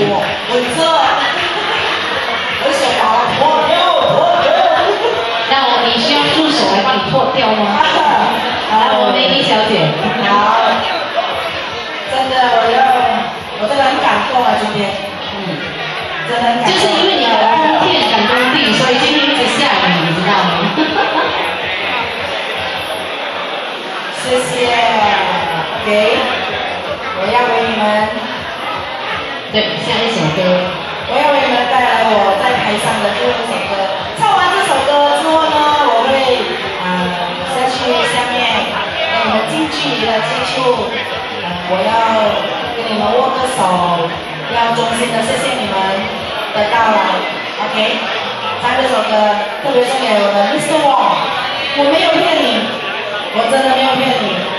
我，我这，我手把它脱掉。 那你需要助手来帮你脱掉吗？来，我美丽小姐。 好，真的，我真的很感动啊，今天，真的很感动。 就是因为你的铺垫感动地，所以今天一直下雨，你知道吗？ 谢谢 ，OK， 我要为你们， 对，下一首歌， 我要为你们带来我在台上的最后一首歌。唱完这首歌之后呢，我会下去下面跟你们近距离的接触，我要跟你们握个手，要衷心的谢谢你们的到来 ，OK。唱这首歌特别送给我的 Mr. Wong， 我没有骗你。我真的没有骗你。